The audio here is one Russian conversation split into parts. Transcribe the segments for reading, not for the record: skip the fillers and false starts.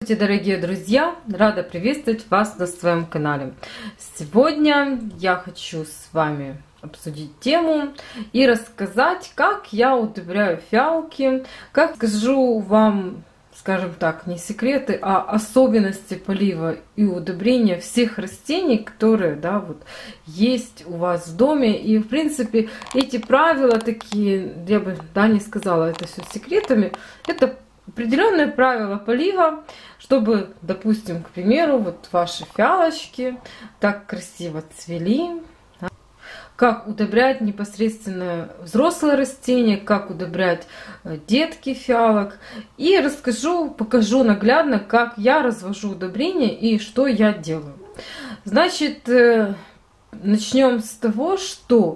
Здравствуйте, дорогие друзья! Рада приветствовать вас на своем канале. Сегодня я хочу с вами обсудить тему и рассказать, как я удобряю фиалки, как скажу вам, скажем так, не секреты, а особенности полива и удобрения всех растений, которые есть у вас в доме. И в принципе эти правила такие, я бы не сказала это все секретами, это определенные правила полива, чтобы, допустим, к примеру, ваши фиалочки так красиво цвели. Как удобрять непосредственно взрослые растения, как удобрять детки фиалок. И покажу наглядно, как я развожу удобрения и что я делаю. Значит, начнем с того, что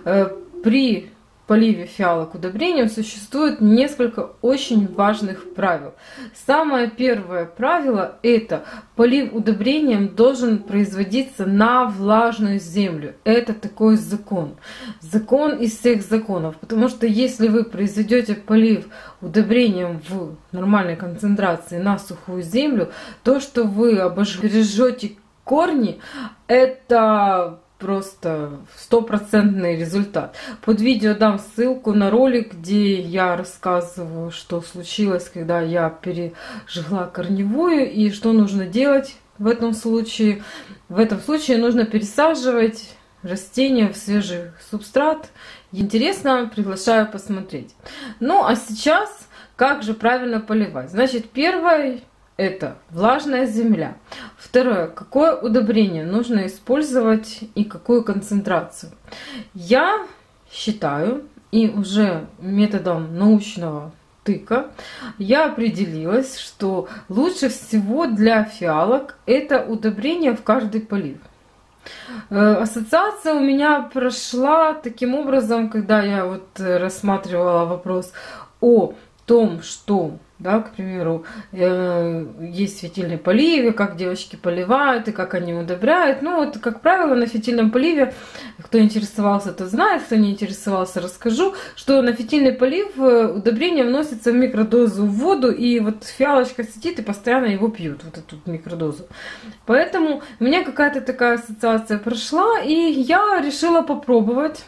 при поливе фиалок удобрением существует несколько очень важных правил. Самое первое правило — это полив удобрением должен производиться на влажную землю. Это такой закон. Закон из всех законов. Потому что если вы произведете полив удобрением в нормальной концентрации на сухую землю, то, что вы пережжете корни, это просто стопроцентный результат. Под видео дам ссылку на ролик, где я рассказываю, что случилось, когда я пережгла корневую и что нужно делать в этом случае. В этом случае нужно пересаживать растения в свежий субстрат. Интересно, приглашаю посмотреть. Ну а сейчас, как же правильно поливать? Значит, первое — это влажная земля. Второе, какое удобрение нужно использовать и какую концентрацию. Я считаю, и уже методом научного тыка я определилась, что лучше всего для фиалок это удобрение в каждый полив. Ассоциация у меня прошла таким образом, когда я рассматривала вопрос о том, что, к примеру, есть фитильные поливы, как девочки поливают и как они удобряют. Как правило, на фитильном поливе, кто интересовался, тот знает, кто не интересовался, расскажу, что на фитильный полив удобрение вносится в микродозу в воду, и фиалочка сидит и постоянно его пьют, эту микродозу. Поэтому у меня какая-то такая ассоциация прошла, и я решила попробовать.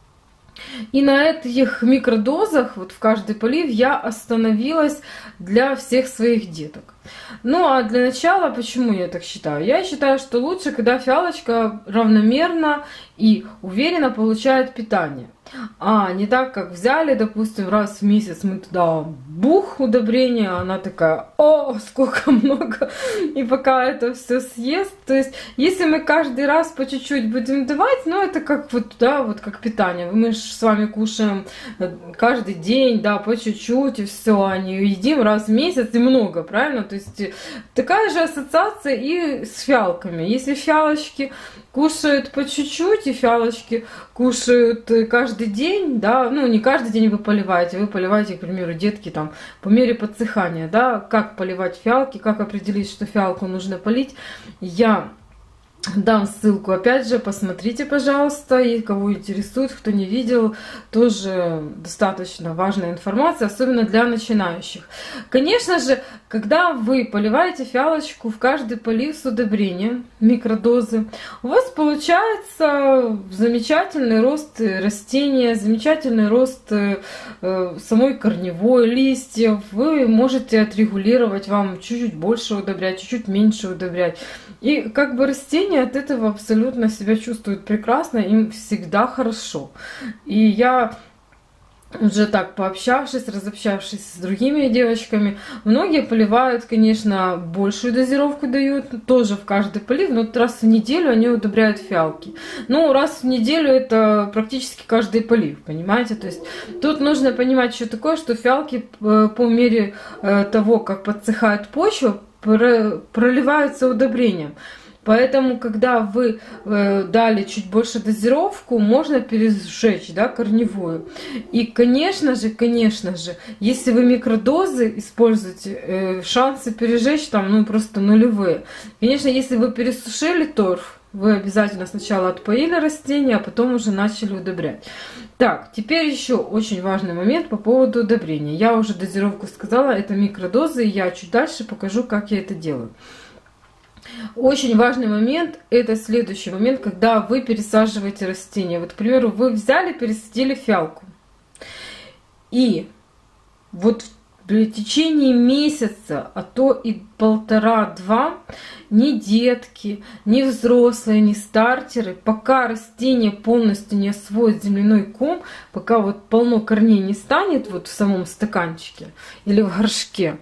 И на этих микродозах, в каждый полив, я остановилась для всех своих деток. Ну а для начала, почему я так считаю? Я считаю, что лучше, когда фиалочка равномерно и уверенно получает питание. А не так, как взяли, допустим, раз в месяц мы туда бух удобрения, она такая: о, сколько много, и пока это все съест. То есть, если мы каждый раз по чуть-чуть будем давать, это как как питание. Мы же с вами кушаем каждый день, по чуть-чуть, и все, а не едим раз в месяц и много, правильно? То есть, такая же ассоциация и с фиалками. Если фиалочки кушают по чуть-чуть, и фиалочки кушают каждый день, не каждый день вы поливаете, к примеру, детки по мере подсыхания, как поливать фиалки, как определить, что фиалку нужно полить, я дам ссылку, опять же, посмотрите, пожалуйста, и кого интересует, кто не видел, тоже достаточно важная информация, особенно для начинающих. Конечно же, когда вы поливаете фиалочку в каждый полив с удобрением, микродозы, у вас получается замечательный рост растения, замечательный рост самой корневой, листьев. Вы можете отрегулировать, вам чуть-чуть больше удобрять, чуть-чуть меньше удобрять. И растения от этого абсолютно себя чувствуют прекрасно, им всегда хорошо. И я уже так пообщавшись, разобщавшись с другими девочками, многие поливают, конечно, большую дозировку дают, тоже в каждый полив, но раз в неделю они удобряют фиалки. Раз в неделю это практически каждый полив, понимаете? То есть тут нужно понимать еще такое, что фиалки по мере того, как подсыхает почва, проливаются удобрением. Поэтому, когда вы дали чуть больше дозировку, можно пересжечь, корневую. И, конечно же, если вы микродозы используете, шансы пережечь просто нулевые. Конечно, если вы пересушили торф, Вы обязательно сначала отпоили растения, а потом уже начали удобрять. Так, теперь еще очень важный момент по поводу удобрения. Я уже дозировку сказала, это микродозы, и я чуть дальше покажу, как я это делаю. Очень важный момент, это следующий момент, когда вы пересаживаете растения. Вот, к примеру, вы взяли, пересадили фиалку. И вот в течение месяца, а то и 1,5-2, ни детки, ни взрослые, ни стартеры, пока растение полностью не освоит земляной ком, пока вот полно корней не станет вот в самом стаканчике или в горшке,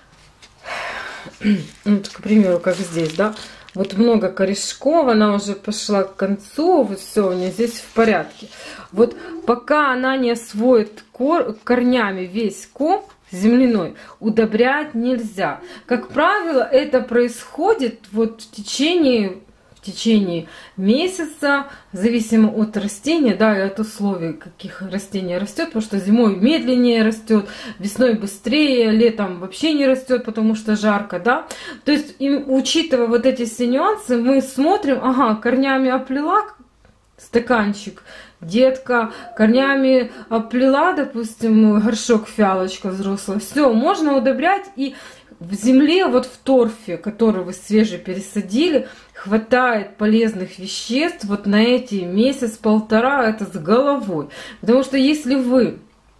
вот, к примеру, как здесь, да, вот много корешков, она уже пошла к концу, вот все, у нее здесь в порядке. Вот пока она не освоит корнями весь ком земляной, удобрять нельзя. Как правило, это происходит вот в течение месяца, зависимо от растения, да, и от условий, каких растений растет, потому что зимой медленнее растет, весной быстрее, летом вообще не растет, потому что жарко, да. То есть, учитывая вот эти все нюансы, мы смотрим, ага, корнями оплела стаканчик, детка, корнями оплела, допустим, горшок, фиалочка взрослая, все, можно удобрять, и в земле, вот в торфе, который вы свеже пересадили, хватает полезных веществ вот на эти месяц-полтора, это с головой. Потому что если вы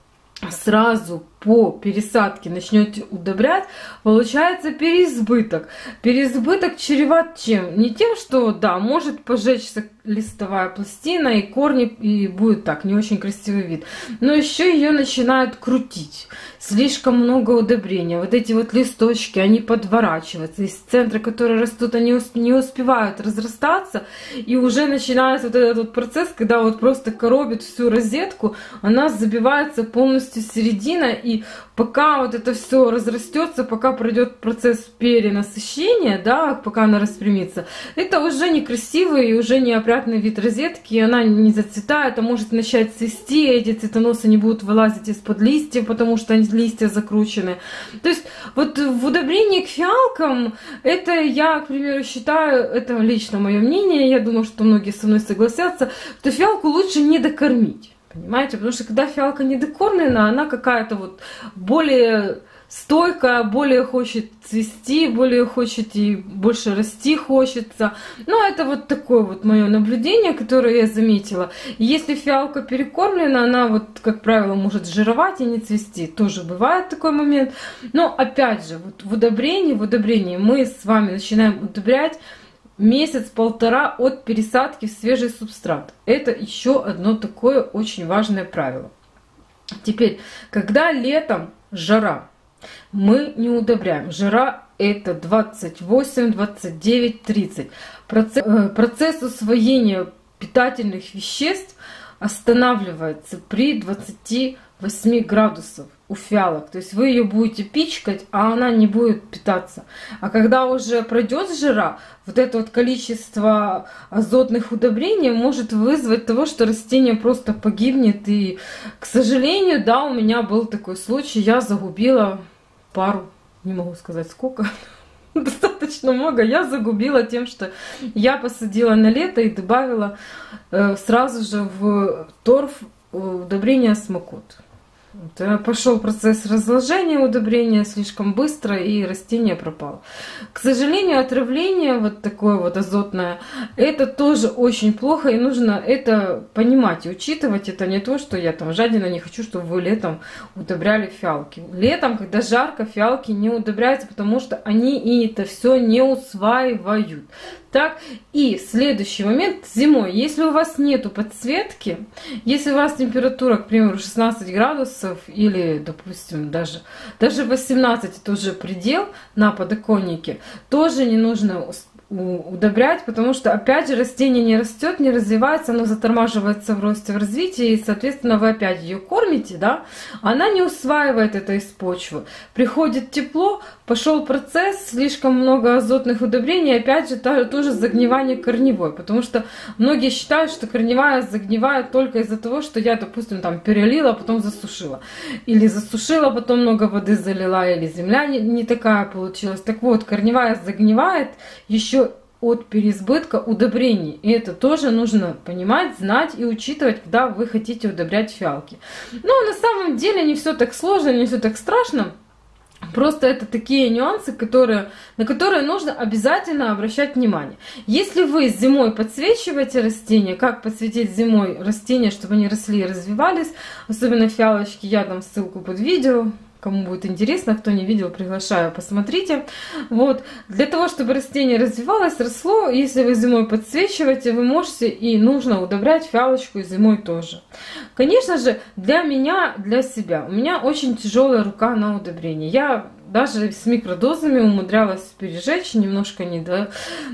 сразу по пересадке начнете удобрять, получается переизбыток. Переизбыток чреват чем? Не тем, что, да, может пожечься листовая пластина и корни, и будет так, не очень красивый вид. Но еще ее начинают крутить. Слишком много удобрения. Вот эти вот листочки, они подворачиваются. Из центра, которые растут, они не успевают разрастаться. И уже начинается вот этот вот процесс, когда вот просто коробит всю розетку, она забивается полностью середина, и пока вот это все разрастется, пока пройдет процесс перенасыщения, да, пока она распрямится, это уже некрасивый и уже неопрятный вид розетки, и она не зацветает, а может начать цвести, эти цветоносы не будут вылазить из-под листьев, потому что листья закручены. То есть вот в удобрении к фиалкам, это я, к примеру, считаю, это лично мое мнение, я думаю, что многие со мной согласятся, что фиалку лучше не докормить. Понимаете? Потому что когда фиалка недокормлена, она какая-то вот более стойкая, более хочет цвести, более хочет и больше расти хочется. Но это вот такое вот мое наблюдение, которое я заметила. Если фиалка перекормлена, она вот, как правило, может жировать и не цвести. Тоже бывает такой момент. Но опять же, вот в удобрении мы с вами начинаем удобрять месяц-полтора от пересадки в свежий субстрат. Это еще одно такое очень важное правило. Теперь, когда летом жара, мы не удобряем. Жара это 28, 29, 30. Процесс усвоения питательных веществ останавливается при 28 градусов у фиалок. То есть вы ее будете пичкать, а она не будет питаться. А когда уже пройдет жара, вот это вот количество азотных удобрений может вызвать того, что растение просто погибнет. И, к сожалению, да, у меня был такой случай. Я загубила пару, не могу сказать сколько, достаточно много. Я загубила тем, что я посадила на лето и добавила сразу же в торф удобрение осмокот. Пошел процесс разложения удобрения слишком быстро, и растение пропало. К сожалению, отравление вот такое вот азотное, это тоже очень плохо, и нужно это понимать и учитывать. Это не то, что я там жадина, не хочу, чтобы вы летом удобряли фиалки. Летом, когда жарко, фиалки не удобряются, потому что они и это все не усваивают. Так, и следующий момент зимой. Если у вас нету подсветки, если у вас температура, к примеру, 16 градусов или, допустим, даже 18, это уже предел на подоконнике, тоже не нужно удобрять, потому что, опять же, растение не растет, не развивается, оно затормаживается в росте, в развитии, и, соответственно, вы опять ее кормите, да, она не усваивает это из почвы. Приходит тепло, пошел процесс, слишком много азотных удобрений, опять же, тоже загнивание корневой, потому что многие считают, что корневая загнивает только из-за того, что я, допустим, там перелила, а потом засушила. Или засушила, потом много воды залила, или земля не такая получилась. Так вот, корневая загнивает еще от переизбытка удобрений. И это тоже нужно понимать, знать и учитывать, когда вы хотите удобрять фиалки. Но на самом деле не все так сложно, не все так страшно. Просто это такие нюансы, на которые нужно обязательно обращать внимание. Если вы зимой подсвечиваете растения, как подсветить зимой растения, чтобы они росли и развивались, особенно фиалочки, я дам ссылку под видео. Кому будет интересно, кто не видел, приглашаю, посмотрите. Вот. Для того, чтобы растение развивалось, росло, если вы зимой подсвечиваете, вы можете и нужно удобрять фиалочку и зимой тоже. Конечно же, для меня, для себя, у меня очень тяжелая рука на удобрение. Я даже с микродозами умудрялась пережечь, немножко не да.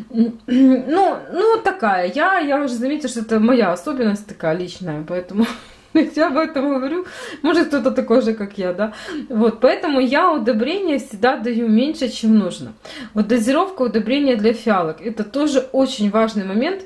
Ну, такая. Я уже заметила, что это моя особенность такая личная, поэтому... Я об этом говорю. Может, кто-то такой же, как я, да? Вот, поэтому я удобрения всегда даю меньше, чем нужно. Вот дозировка удобрения для фиалок. Это тоже очень важный момент,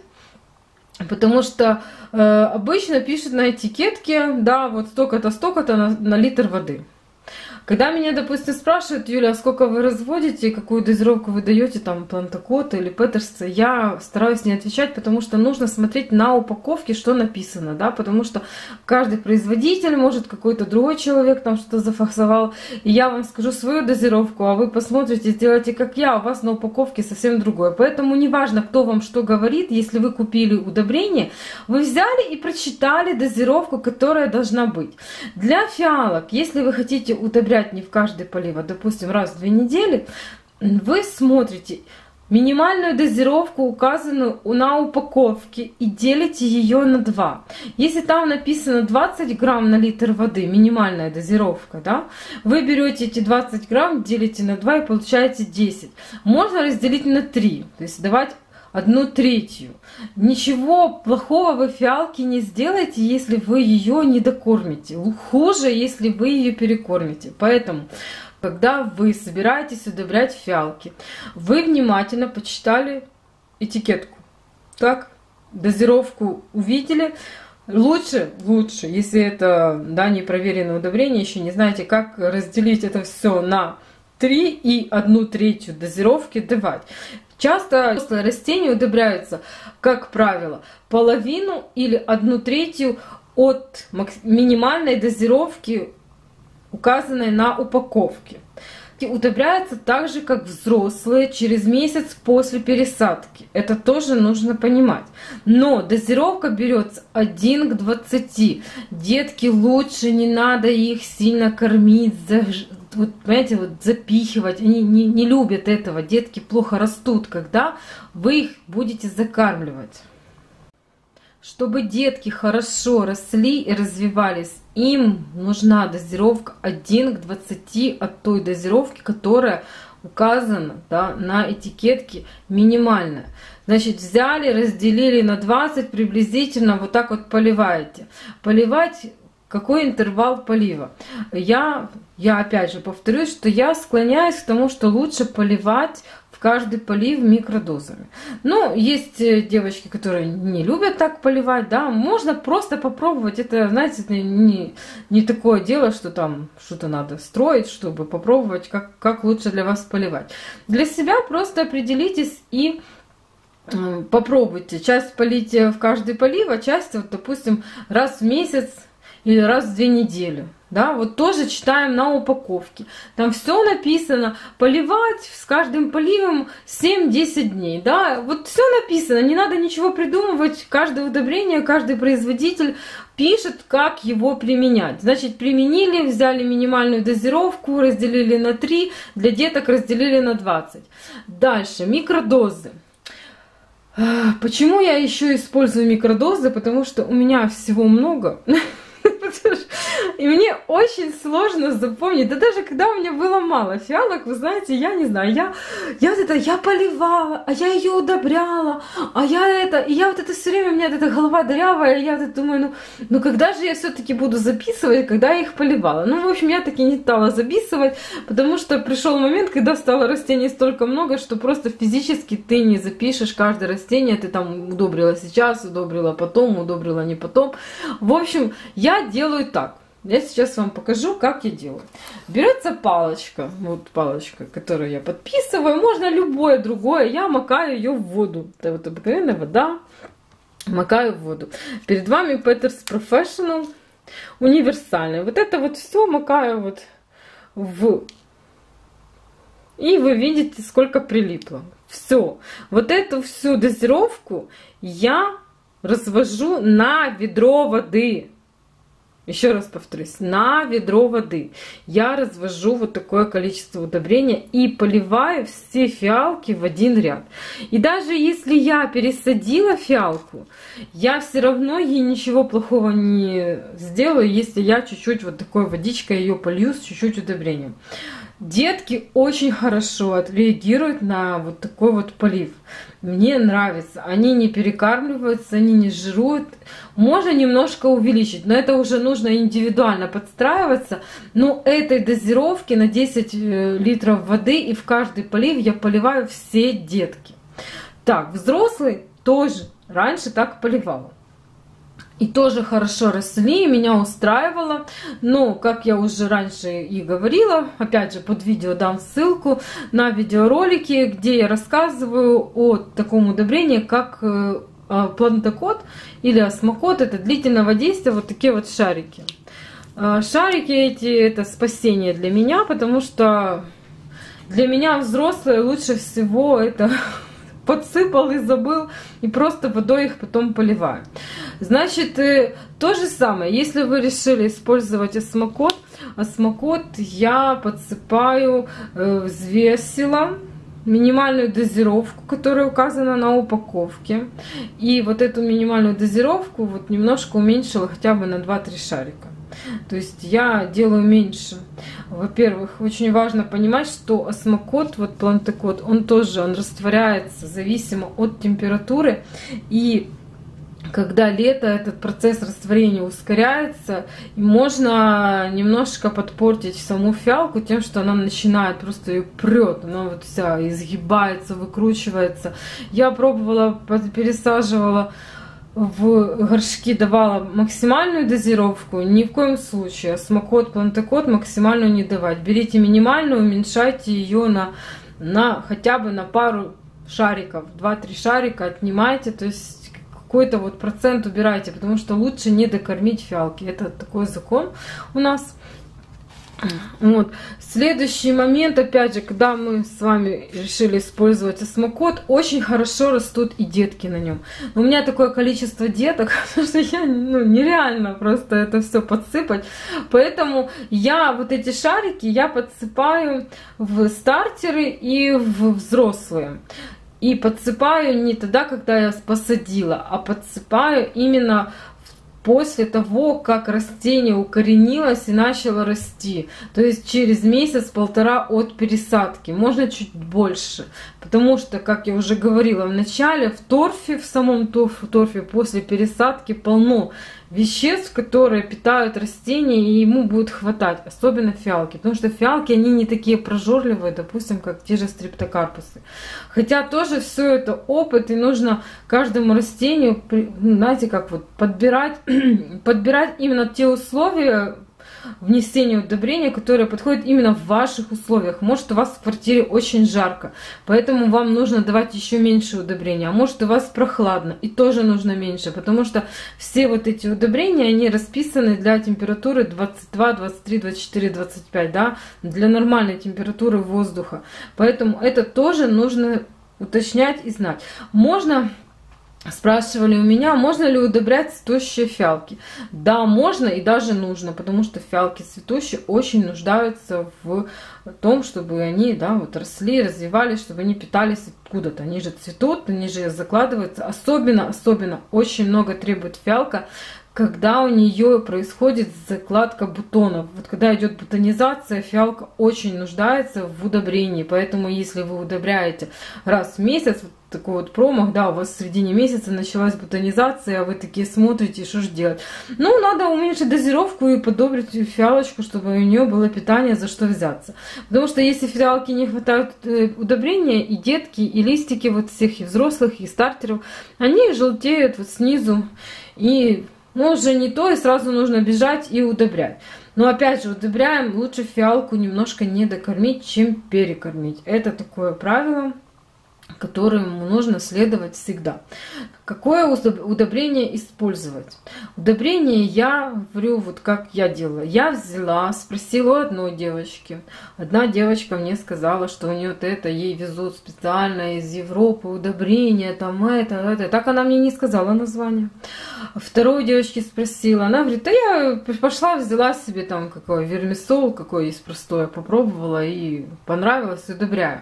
потому что обычно пишут на этикетке, да, вот столько-то на литр воды. Когда меня, допустим, спрашивают: Юля, а сколько вы разводите, какую дозировку вы даете, там, плантакота или петерса, я стараюсь не отвечать, потому что нужно смотреть на упаковке, что написано, да, потому что каждый производитель, может, какой-то другой человек там что-то зафасовал, и я вам скажу свою дозировку, а вы посмотрите, сделайте как я, у вас на упаковке совсем другое. Поэтому неважно, кто вам что говорит, если вы купили удобрение, вы взяли и прочитали дозировку, которая должна быть. Для фиалок, если вы хотите удобрять не в каждый полив, а, допустим, раз в 2 недели, вы смотрите минимальную дозировку, указанную на упаковке, и делите ее на 2. Если там написано 20 грамм на литр воды, минимальная дозировка, да, вы берете эти 20 грамм, делите на 2 и получаете 10. Можно разделить на 3, то есть давать 1/3. Ничего плохого вы фиалке не сделаете, если вы ее не докормите. Хуже, если вы ее перекормите. Поэтому, когда вы собираетесь удобрять фиалки, вы внимательно почитали этикетку. Так, дозировку увидели. Лучше, если это, да, непроверенное удобрение, еще не знаете, как разделить это все на 3 и 1/3 дозировки давать. Часто растения удобряются, как правило, половину или 1/3 от минимальной дозировки, указанной на упаковке. И удобряются так же, как взрослые, через месяц после пересадки. Это тоже нужно понимать. Но дозировка берется 1 к 20. Детки, лучше не надо их сильно кормить, вот, понимаете, вот запихивать. Они не любят этого. Детки плохо растут, когда вы их будете закармливать. Чтобы детки хорошо росли и развивались, им нужна дозировка 1 к 20 от той дозировки, которая указана, да, на этикетке минимальная. Значит, взяли, разделили на 20, приблизительно вот так вот поливаете. Поливать, какой интервал полива? Я опять же повторюсь, что я склоняюсь к тому, что лучше поливать в каждый полив микродозами. Но есть девочки, которые не любят так поливать, да, можно просто попробовать. Это, знаете, это не такое дело, что там что-то надо строить, чтобы попробовать, как лучше для вас поливать. Для себя просто определитесь и попробуйте. Часть полите в каждый полив, а часть, вот, допустим, раз в месяц или раз в 2 недели. Да, вот тоже читаем на упаковке. Там все написано, поливать с каждым поливом 7-10 дней. Да, вот все написано, не надо ничего придумывать. Каждое удобрение, каждый производитель пишет, как его применять. Значит, применили, взяли минимальную дозировку, разделили на 3, для деток разделили на 20. Дальше, микродозы. Почему я еще использую микродозы? Потому что у меня всего много. И мне очень сложно запомнить. Да даже когда у меня было мало фиалок, вы знаете, я не знаю, я поливала, а я ее удобряла, и я вот это все время, у меня эта голова дырявая, и я вот думаю, ну когда же я все-таки буду записывать, когда я их поливала. Ну, в общем, я таки не стала записывать, потому что пришел момент, когда стало растений столько много, что просто физически ты не запишешь каждое растение, ты там удобрила сейчас, удобрила потом, удобрила не потом. В общем, я делаю так. Я сейчас вам покажу, как я делаю. Берется палочка, вот палочка, которую я подписываю, можно любое другое, я макаю ее в воду. Это вот обыкновенная вода, макаю в воду. Перед вами Peters Professional универсальный. Вот это вот все макаю вот в... И вы видите, сколько прилипло. Все. Вот эту всю дозировку я развожу на ведро воды. Еще раз повторюсь, на ведро воды я развожу вот такое количество удобрения и поливаю все фиалки в один ряд. И даже если я пересадила фиалку, я все равно ей ничего плохого не сделаю, если я чуть-чуть вот такой водичкой ее полью с чуть-чуть удобрением. Детки очень хорошо отреагируют на вот такой вот полив. Мне нравится. Они не перекармливаются, они не жируют. Можно немножко увеличить, но это уже нужно индивидуально подстраиваться. Но этой дозировки на 10 литров воды и в каждый полив я поливаю все детки. Так, взрослый тоже раньше так поливала. И тоже хорошо росли, меня устраивало. Но, как я уже раньше и говорила, опять же под видео дам ссылку на видеоролики, где я рассказываю о таком удобрении, как плантакот или осмокот. Это длительного действия, вот такие вот шарики. Шарики эти это спасение для меня, потому что для меня взрослые лучше всего это... подсыпал и забыл, и просто водой их потом поливаю. Значит, то же самое, если вы решили использовать осмокот, я подсыпаю, взвесила минимальную дозировку, которая указана на упаковке. И вот эту минимальную дозировку вот немножко уменьшила хотя бы на 2-3 шарика. То есть я делаю меньше. Во-первых, очень важно понимать, что осмокот, вот плантакот, он растворяется зависимо от температуры. И когда лето, этот процесс растворения ускоряется, и можно немножко подпортить саму фиалку тем, что она начинает, просто ее прет, она вот вся изгибается, выкручивается. Я пробовала, пересаживала в горшки, давала максимальную дозировку, ни в коем случае осмокот, плантакот максимальную не давать. Берите минимальную, уменьшайте ее на хотя бы на пару шариков, 2-3 шарика отнимайте, то есть какой-то вот процент убирайте, потому что лучше не докормить фиалки. Это такой закон у нас. Вот. Следующий момент, опять же, когда мы с вами решили использовать осмокот, очень хорошо растут и детки на нем. Но у меня такое количество деток, потому что я, нереально просто это все подсыпать. Поэтому я вот эти шарики я подсыпаю в стартеры и в взрослые. И подсыпаю не тогда, когда я посадила, а подсыпаю именно после того, как растение укоренилось и начало расти. То есть через месяц-полтора от пересадки. Можно чуть больше. Потому что, как я уже говорила в начале, в торфе, в самом торфе после пересадки полно веществ, которые питают растения, и ему будет хватать, особенно фиалки, потому что фиалки, они не такие прожорливые, допустим, как те же стрептокарпусы. Хотя тоже все это опыт, и нужно каждому растению, знаете, как вот подбирать именно те условия внесения удобрения, которые подходят именно в ваших условиях. Может, у вас в квартире очень жарко, поэтому вам нужно давать еще меньше удобрения. А может, у вас прохладно, и тоже нужно меньше, потому что все вот эти удобрения, они расписаны для температуры 22, 23, 24, 25, да, для нормальной температуры воздуха. Поэтому это тоже нужно уточнять и знать. Спрашивали у меня, можно ли удобрять цветущие фиалки. Да, можно и даже нужно, потому что фиалки цветущие очень нуждаются в том, чтобы они, да, вот росли, развивались, чтобы они питались откуда-то. Они же цветут, они же закладываются. Особенно очень много требует фиалка, когда у нее происходит закладка бутонов. Вот когда идет бутонизация, фиалка очень нуждается в удобрении. Поэтому если вы удобряете раз в месяц, вот такой вот промах, да, у вас в середине месяца началась бутонизация, а вы такие смотрите, что же делать. Ну, надо уменьшить дозировку и подобрать фиалочку, чтобы у нее было питание, за что взяться. Потому что если фиалки не хватает удобрения, и детки, и листики вот всех, и взрослых, и стартеров, они желтеют вот снизу, и но уже не то, и сразу нужно бежать и удобрять. Но опять же, удобряем, лучше фиалку немножко не докормить, чем перекормить. Это такое правило, которому нужно следовать всегда. Какое удобрение использовать? Удобрение я говорю, вот как я делала. Я взяла, спросила у одной девочки. Одна девочка мне сказала, что у нее вот это, ей везут специально из Европы удобрения, там это. Так она мне не сказала название. Второй девочки спросила, она говорит, да я пошла, взяла себе там какой вермисол, какой есть простой, попробовала и понравилось, удобряю.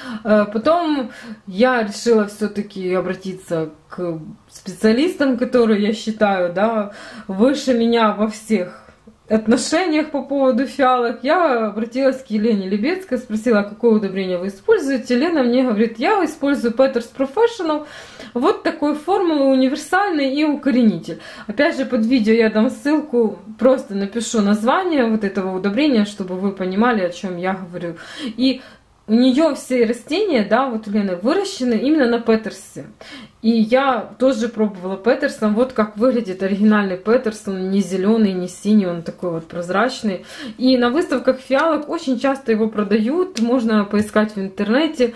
Потом я решила все-таки обратиться к специалистам, которые я считаю, да, выше меня во всех отношениях по поводу фиалок. Я обратилась к Елене Лебедской, спросила, какое удобрение вы используете. Лена мне говорит, я использую Peters Professional, вот такой формулы, универсальный и укоренитель. Опять же, под видео я дам ссылку, просто напишу название вот этого удобрения, чтобы вы понимали, о чем я говорю. И у нее все растения, да, вот у Лены выращены именно на Петерсе. И я тоже пробовала Петерсом. Вот как выглядит оригинальный Петерс. Он не зеленый, не синий, он такой вот прозрачный. И на выставках фиалок очень часто его продают. Можно поискать в интернете.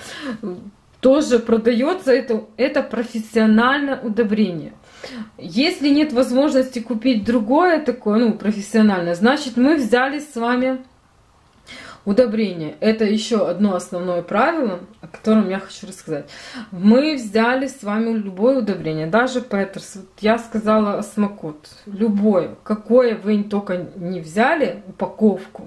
Тоже продается. Это профессиональное удобрение. Если нет возможности купить другое такое, ну, профессиональное, значит, мы взяли с вами удобрение. Это еще одно основное правило, о котором я хочу рассказать. Мы взяли с вами любое удобрение, даже Петерс. Вот я сказала осмокот. Любое, какое вы только не взяли, упаковку,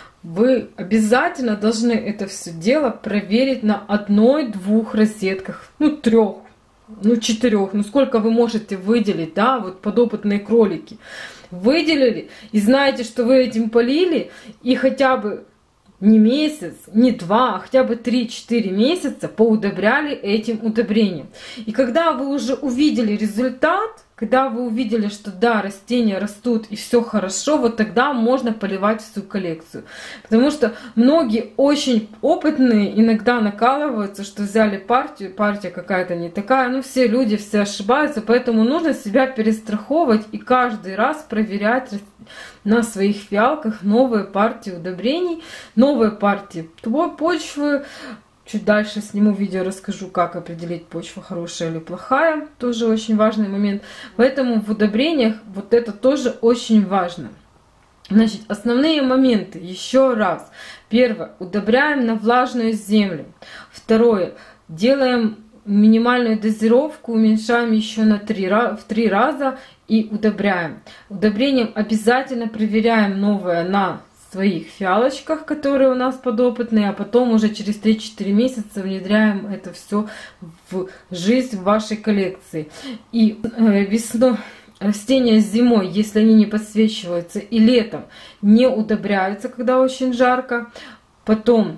вы обязательно должны это все дело проверить на 1-2 розетках, ну 3, ну 4, ну сколько вы можете выделить, да, вот подопытные кролики. Выделили и знаете, что вы этим полили, и хотя бы не месяц, не 2, а хотя бы 3-4 месяца поудобряли этим удобрением. И когда вы уже увидели результат, когда вы увидели, что да, растения растут и все хорошо, вот тогда можно поливать всю коллекцию. Потому что многие очень опытные иногда накалываются, что взяли партию, партия какая-то не такая. Ну, все люди, все ошибаются, поэтому нужно себя перестраховывать и каждый раз проверять на своих фиалках новые партии удобрений, новые партии почвы. Чуть дальше сниму видео, расскажу, как определить, почва хорошая или плохая. Тоже очень важный момент. Поэтому в удобрениях вот это тоже очень важно. Значит, основные моменты. Еще раз. Первое. Удобряем на влажную землю. Второе. Делаем минимальную дозировку, уменьшаем еще в 3 раза и удобряем. Удобрением обязательно проверяем новое на своих фиалочках, которые у нас подопытные, а потом уже через 3-4 месяца внедряем это все в жизнь вашей коллекции. И весной растения зимой, если они не подсвечиваются, и летом не удобряются, когда очень жарко. Потом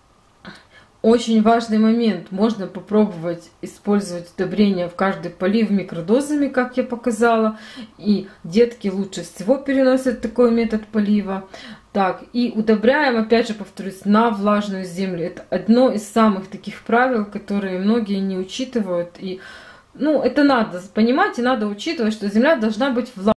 очень важный момент, можно попробовать использовать удобрения в каждой полив микродозами, как я показала, и детки лучше всего переносят такой метод полива. Так, и удобряем, опять же повторюсь, на влажную землю. Это одно из самых таких правил, которые многие не учитывают. И, ну, это надо понимать и надо учитывать, что земля должна быть влажной.